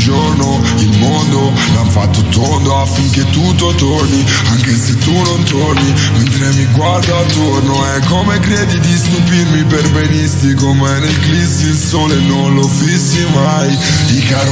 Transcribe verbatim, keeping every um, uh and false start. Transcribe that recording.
giorno il mondo l'han fatto tondo affinché tutto torni, anche se tu non torni. Mentre mi guardo attorno è come credi di stupirmi per benisti, come nel eclissi il sole non lo fissi mai. I